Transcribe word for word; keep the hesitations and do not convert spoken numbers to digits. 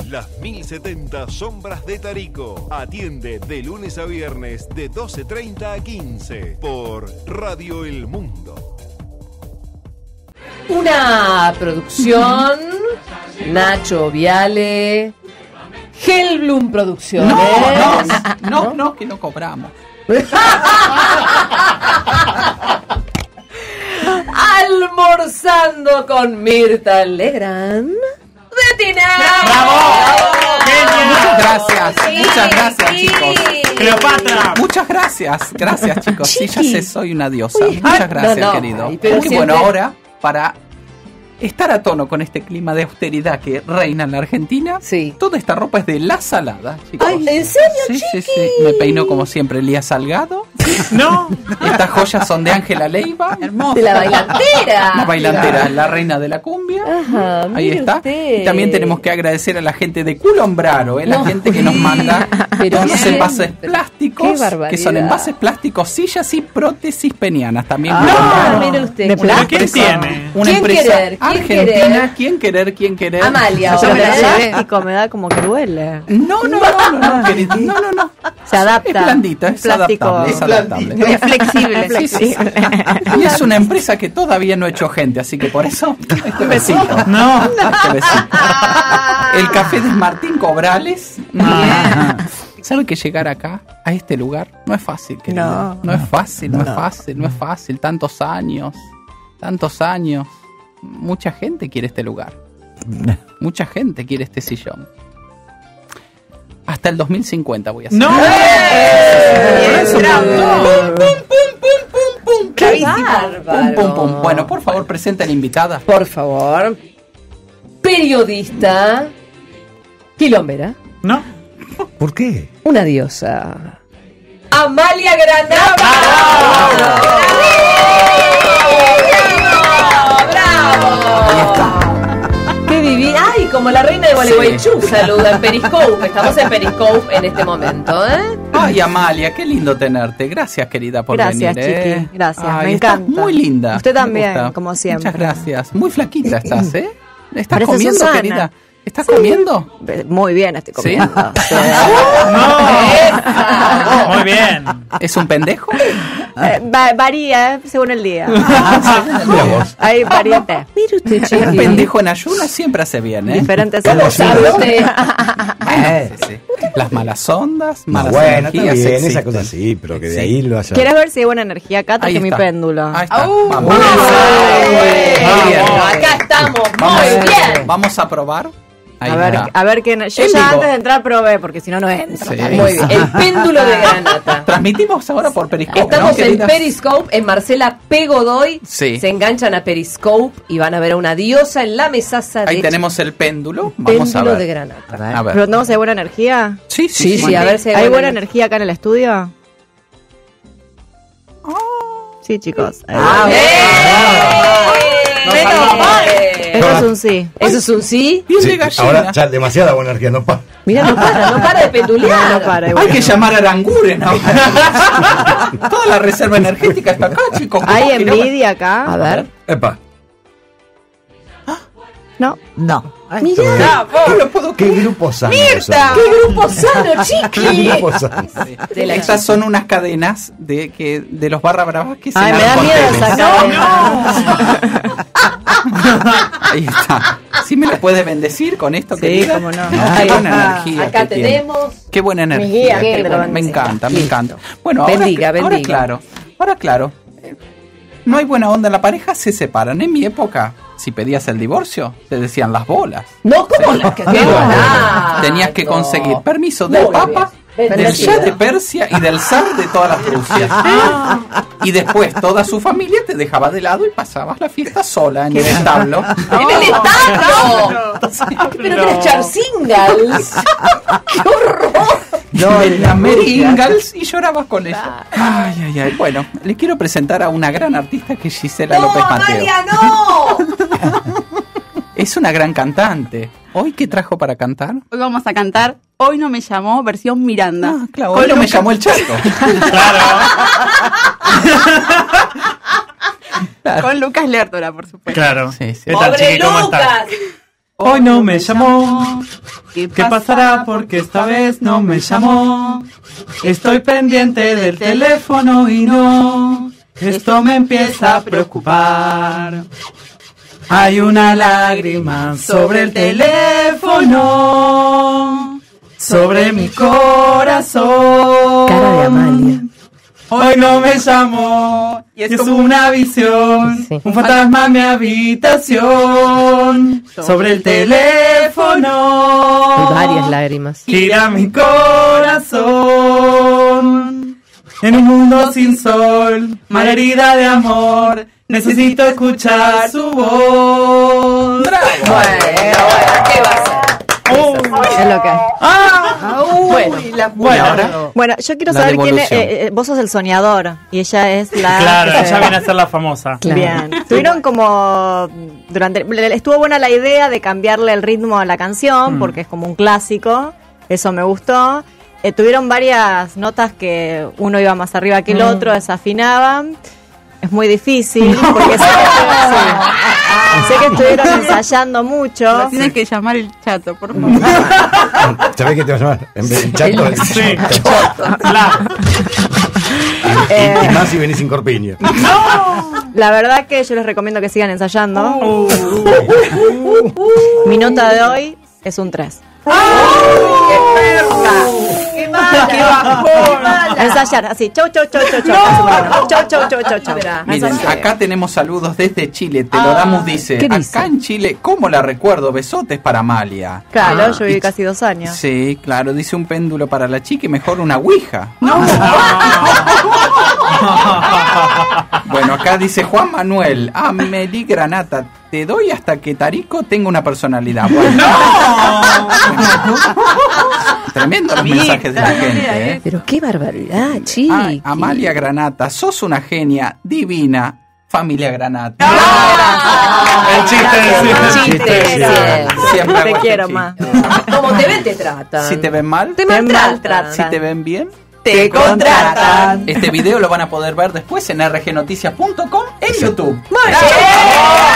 Las mil setenta Sombras de Tarico. Atiende de lunes a viernes de doce treinta a quince por Radio El Mundo. Una producción Nacho Viale, Hellblum Producciones. No, no, no, no, que no cobramos. Almorzando con Mirta Legrand. ¡Betina! ¡Bravo! Muchas gracias, Sí, muchas gracias, sí. chicos. Cleopatra. Muchas gracias, gracias, chicos. Sí, ya sé, soy una diosa. Uy, Muchas ay, gracias, no, no, querido. ay, pero Porque siempre- bueno, ahora, para estar a tono con este clima de austeridad que reina en la Argentina, Sí. toda esta ropa es de La Salada, chicos. Ay, ¿en serio, Sí, sí, chiqui? sí. Me peino como siempre Elías Salgado. No. Estas joyas son de Ángela Leiva. De la bailantera. La bailantera, la reina de la cumbia. Ajá, Ahí mire está. usted. Y también tenemos que agradecer a la gente de Culombraro, ¿eh? la No. gente que nos manda Pero todos los siempre. envases plásticos, Qué barbaridad. que son envases plásticos, sillas y prótesis penianas. También Ah, Culombraro. mire usted. De Una plástico. ¿Quién empresa- tiene? Una ¿Quién empresa querer? ¿Quién argentina. querer? ¿Quién querer? ¿Quién querer? Amalia, Pero ahora. de plástico me da como que duele. No, no, no, no, no, querido. No, no, no. Se adapta. Es blandita, es Plástico. adaptable. Es adaptable. Es flexible. Sí, sí, sí. Y es una empresa que todavía no ha hecho gente, así que por eso este besito. No. Este besito. El café de Martín Cobrales. ¿Sabe que llegar acá, a este lugar, no es fácil, querido? No. No es fácil, no es fácil, no es fácil. Tantos años, tantos años. Mucha gente quiere este lugar. Mucha gente quiere este sillón. Hasta el dos mil cincuenta voy a hacer. No. ¡Eh! Eso, ¡Bravo! pum, pum, pum, pum, pum. ¡Qué Pum, bárbaro! pum, pum. Bueno, por favor, presenta a la invitada. Por favor. Periodista. Quilombera. No. ¿Por qué? Una diosa. Amalia Granata. ¡Bravo! ¡Bravo! Ahí está. ¡Qué divina! ¡Ay! Como la reina de Gualeguaychú saluda en Periscope. Estamos en Periscope en este momento, ¿eh? Ay, Amalia, qué lindo tenerte. Gracias, querida, por Gracias, venir. ¿eh? Chiqui. Gracias, Ay, me estás encanta. muy linda. Usted Me también, gusta. como siempre. Muchas gracias. Muy flaquita estás, ¿eh? ¿Estás Parece comiendo, Susana. querida? ¿Estás comiendo? Muy bien estoy ¿Sí? comiendo. Sí. No. Muy bien. ¿Es un pendejo? Eh, va- varía eh, según el día. Mira vos. Hay variantes. Mire usted, Un chiqui. pendejo en ayunas siempre hace bien, ¿eh? Diferentes ¿Cómo sabores. sabe usted? Bueno, sí, sí. Las malas ondas, No, malas bueno, está energías bien, existen. esa cosa sí, pero que de Sí. ahí lo haya... ¿Quieres ver si hay buena energía acá? Ahí Traje mi está. péndulo. Ahí está. Uh, Vamos. muy Muy bien. bien. Acá estamos, Vamos, muy bien. vamos a probar. Ahí A ver, está. a ver que no- yo En ya vivo. antes de entrar probé, porque si no, no entro. Sí. Muy bien. El péndulo de Granata. Transmitimos ahora por Periscope, Estamos ¿no, en queridas? Periscope, en Marcela P. Godoy. Sí. Se enganchan a Periscope y van a ver a una diosa en la mesaza de Ahí tenemos el péndulo. Vamos a péndulo ver. de Granata. A ver. ¿Preguntamos si hay buena energía? Sí, Sí, sí, a ver si hay ¿Hay buena buena energía acá en el estudio? Sí, chicos. Hay Ah, buena- bien. Menos mal. Bien. Eso es un sí. ¿Eso es un sí? Piel Sí, de gallina. ahora ya demasiada buena energía, no pa. Mira, no para, no para de pendulear. No, no para, Hay igual. que llamar a Aranguren ahora. Toda la reserva energética está acá, chicos. ¿Hay ¿Cómo que no? envidia acá? A ver. Epa. No. No. Mira, No lo puedo ¿Qué creer. grupo sano? ¡Mirta! ¡Qué grupo sano, ¿Qué chiqui! grupo sano? De la Estas son unas cadenas de que de los barra bravas que se Ay, me dan da con miedo teles. esa cadena. Ahí está. ¿Sí me lo puede bendecir con esto, Sí, querida? cómo no. Qué Ahí buena está. energía. Acá que tiene. tenemos. Qué buena guía, energía. que qué te lo buena- me bendiga. encanta, me Listo. encanta. Bueno, ahora, Bendiga, ahora bendiga. claro. Ahora claro. eh, No hay buena onda en la pareja, se separan. En mi época, si pedías el divorcio, te decían las bolas. No, ¿cómo las que qué barato. Tenías que conseguir permiso del Muy Papa, bien. del Bendecido. Shah de Persia y del zar de todas las Rusias. Y después toda su familia te dejaba de lado y pasabas la fiesta sola en el establo. ¡En el establo! ¡Pero que eres Charzingals! ¡Qué horror! No, en la Mary Ingalls y llorabas con ella. Ay, ay, ay. Bueno, le quiero presentar a una gran artista que es Gisela ¡No, López Mateo. Amalia, no! Es una gran cantante. ¿Hoy qué trajo para cantar? Hoy vamos a cantar Hoy no me llamó, versión Miranda. Ah, claro, Con hoy no me Lucas- llamó el Chato. Con Lucas Lertora, por supuesto. Claro. Sí, sí. ¿Qué tal, ¡Pobre chiqui? ¿Cómo estás? Lucas! Hoy no me llamó. ¿Qué pasará? Porque esta vez no me llamó. Estoy pendiente del teléfono y no. Esto me empieza a preocupar. Hay una lágrima sobre el teléfono, sobre mi corazón. Cara de Amalia. Hoy no me llamó y es, es como una visión, sí. Un fantasma en mi habitación, sobre el teléfono. Hay varias lágrimas. Gira mi corazón. En un mundo sin sol, malherida de amor, necesito escuchar su voz. Bueno, bueno, ¿qué va a ser? Oh, es lo que hay. Ah, uh, bueno, la bueno, ahora, bueno, yo quiero la saber quién es. devolución. Eh, eh, vos sos el soñador y ella es la. Claro, eh, ella viene a ser la famosa. Claro. Bien. Tuvieron como. durante Estuvo buena la idea de cambiarle el ritmo a la canción Mm. porque es como un clásico. Eso me gustó. Eh, tuvieron varias notas que uno iba más arriba que el Mm. otro, desafinaban. Es muy difícil porque sé que, sí, sé que estuvieron ensayando mucho. Tienes que llamar el chato, por favor. ¿Sabés qué te va a llamar? En vez de chato, el Sí. chato. Claro. Eh, Y más si venís sin corpiño. La verdad que yo les recomiendo que sigan ensayando. Uh. Mi nota de hoy es un tres. ¡Qué mala! ¡Qué bajón! Ensayar, así, chau, chau, chau, chau, chau. Chau, chau, chau, chau, chau. Miren, Ensayar. acá tenemos saludos desde Chile. Telodamus dice, ¿qué dice? acá en Chile, ¿cómo la recuerdo? Besotes para Amalia. Claro, Ah, yo viví y- casi dos años. Sí, claro, dice un péndulo para la chica y mejor una ouija. Bueno, acá dice Juan Manuel, Amelie Granata, te doy hasta que Tarico tenga una personalidad. Bueno. Tremendo los mensajes de la gente, ¿eh? Pero qué barbaridad, chiqui. Ay, Amalia Granata, sos una genia divina. Familia Granata. El chiste de siempre. Chiste, siempre. Siempre Te hago este quiero chiste. más. Como te ven, te tratan. Si te ven mal, Te Te maltratan. maltratan. si te ven bien. Te contratan. Este video lo van a poder ver después en r g noticias punto com en YouTube. Muy bien.